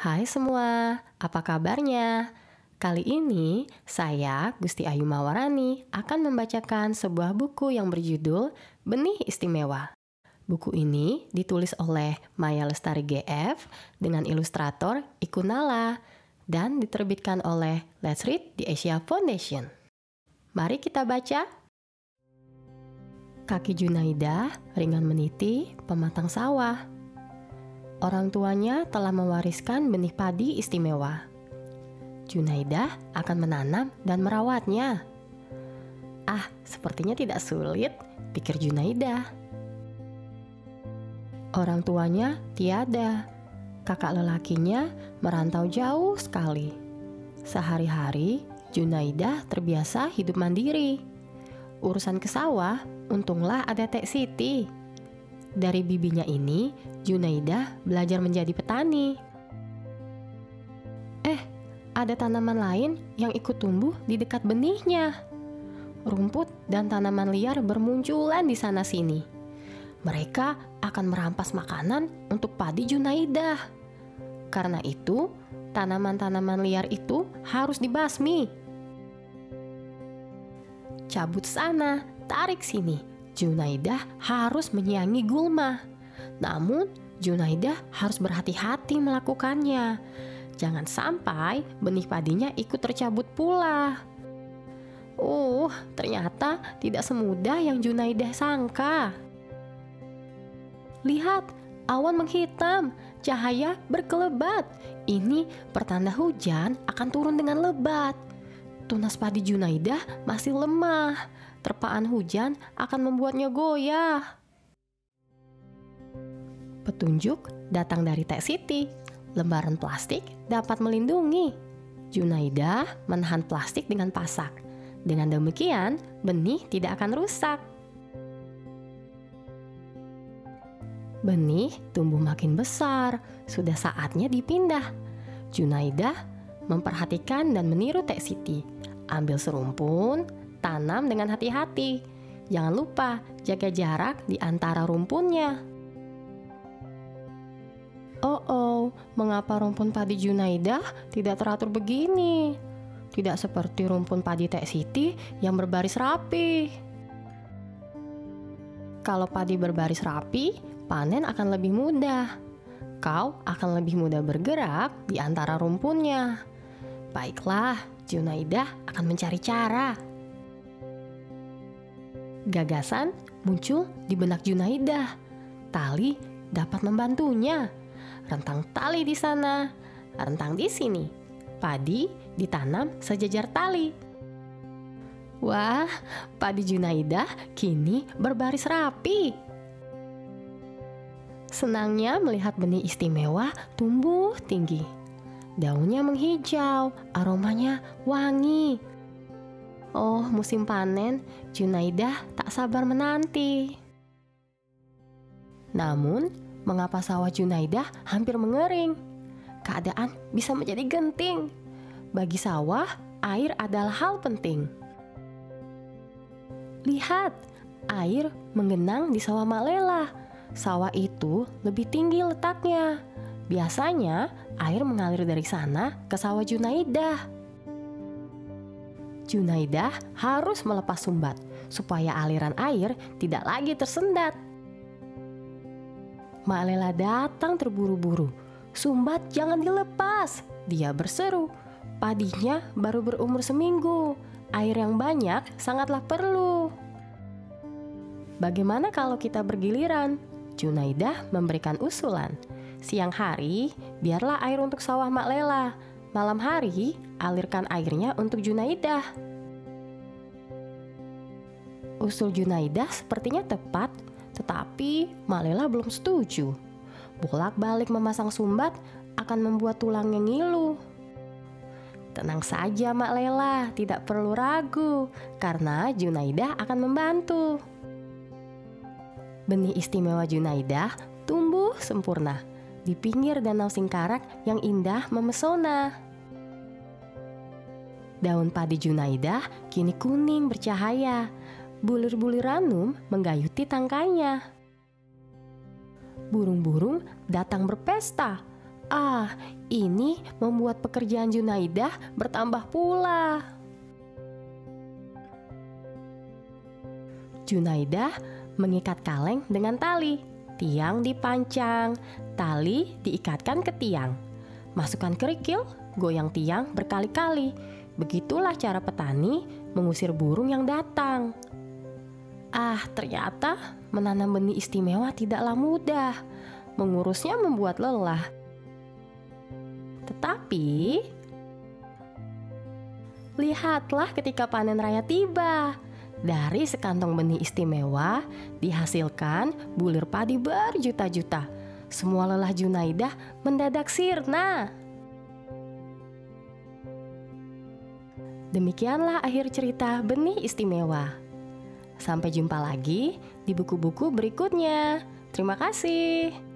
Hai semua, apa kabarnya? Kali ini saya, Gusti Ayu Mawarani, akan membacakan sebuah buku yang berjudul Benih Istimewa. Buku ini ditulis oleh Maya Lestari GF dengan ilustrator Ikunala dan diterbitkan oleh Let's Read di Asia Foundation. Mari kita baca. Kaki Junaidah ringan meniti pematang sawah. Orang tuanya telah mewariskan benih padi istimewa. Junaidah akan menanam dan merawatnya. Sepertinya tidak sulit, pikir Junaidah. Orang tuanya tiada. Kakak lelakinya merantau jauh sekali. Sehari-hari, Junaidah terbiasa hidup mandiri. Urusan ke sawah, untunglah ada Tek Siti. Dari bibinya ini, Junaidah belajar menjadi petani. Ada tanaman lain yang ikut tumbuh di dekat benihnya. Rumput dan tanaman liar bermunculan di sana-sini. Mereka akan merampas makanan untuk padi Junaidah. Karena itu, tanaman-tanaman liar itu harus dibasmi. Cabut sana, tarik sini. Junaidah harus menyiangi gulma. Namun, Junaidah harus berhati-hati melakukannya. Jangan sampai benih padinya ikut tercabut pula. Ternyata tidak semudah yang Junaidah sangka. Lihat, awan menghitam, cahaya berkelebat. Ini pertanda hujan akan turun dengan lebat. Tunas padi Junaidah masih lemah. Terpaan hujan akan membuatnya goyah. Petunjuk datang dari Tek Siti. Lembaran plastik dapat melindungi. Junaidah menahan plastik dengan pasak. Dengan demikian, benih tidak akan rusak. Benih tumbuh makin besar. Sudah saatnya dipindah. Junaidah memperhatikan dan meniru Tek Siti. Ambil serumpun, tanam dengan hati-hati. Jangan lupa jaga jarak di antara rumpunnya. Mengapa rumpun padi Junaidah tidak teratur begini? Tidak seperti rumpun padi Tek Siti yang berbaris rapi. Kalau padi berbaris rapi, panen akan lebih mudah. Kau akan lebih mudah bergerak di antara rumpunnya. Baiklah, Junaidah akan mencari cara. Gagasan muncul di benak Junaidah. Tali dapat membantunya. Rentang tali di sana, rentang di sini. Padi ditanam sejajar tali. Wah, padi Junaidah kini berbaris rapi. Senangnya melihat benih istimewa tumbuh tinggi. Daunnya menghijau, aromanya wangi. Musim panen, Junaidah tak sabar menanti. Namun, mengapa sawah Junaidah hampir mengering? Keadaan bisa menjadi genting. Bagi sawah, air adalah hal penting. Lihat, air menggenang di sawah Mak Lela. Sawah itu lebih tinggi letaknya. Biasanya, air mengalir dari sana ke sawah Junaidah. Junaidah harus melepas sumbat supaya aliran air tidak lagi tersendat. Mak Lela datang terburu-buru. Sumbat jangan dilepas, dia berseru. Padinya baru berumur seminggu. Air yang banyak sangatlah perlu. Bagaimana kalau kita bergiliran? Junaidah memberikan usulan. Siang hari, biarlah air untuk sawah Mak Lela. Malam hari, alirkan airnya untuk Junaidah. Usul Junaidah sepertinya tepat. Tetapi Mak Lela belum setuju. Bolak-balik memasang sumbat akan membuat tulangnya ngilu. Tenang saja Mak Lela, tidak perlu ragu, karena Junaidah akan membantu. Benih istimewa Junaidah tumbuh sempurna di pinggir danau Singkarak yang indah memesona. Daun padi Junaidah kini kuning bercahaya. Bulir-bulir ranum menggayuti tangkainya. Burung-burung datang berpesta. Ini membuat pekerjaan Junaidah bertambah pula. Junaidah mengikat kaleng dengan tali. Tiang dipancang, tali diikatkan ke tiang. Masukkan kerikil, goyang tiang berkali-kali. Begitulah cara petani mengusir burung yang datang. Ternyata menanam benih istimewa tidaklah mudah. Mengurusnya membuat lelah. Tetapi, lihatlah ketika panen raya tiba. Dari sekantong benih istimewa dihasilkan bulir padi berjuta-juta. Semua lelah Junaidah mendadak sirna. Demikianlah akhir cerita benih istimewa. Sampai jumpa lagi di buku-buku berikutnya. Terima kasih.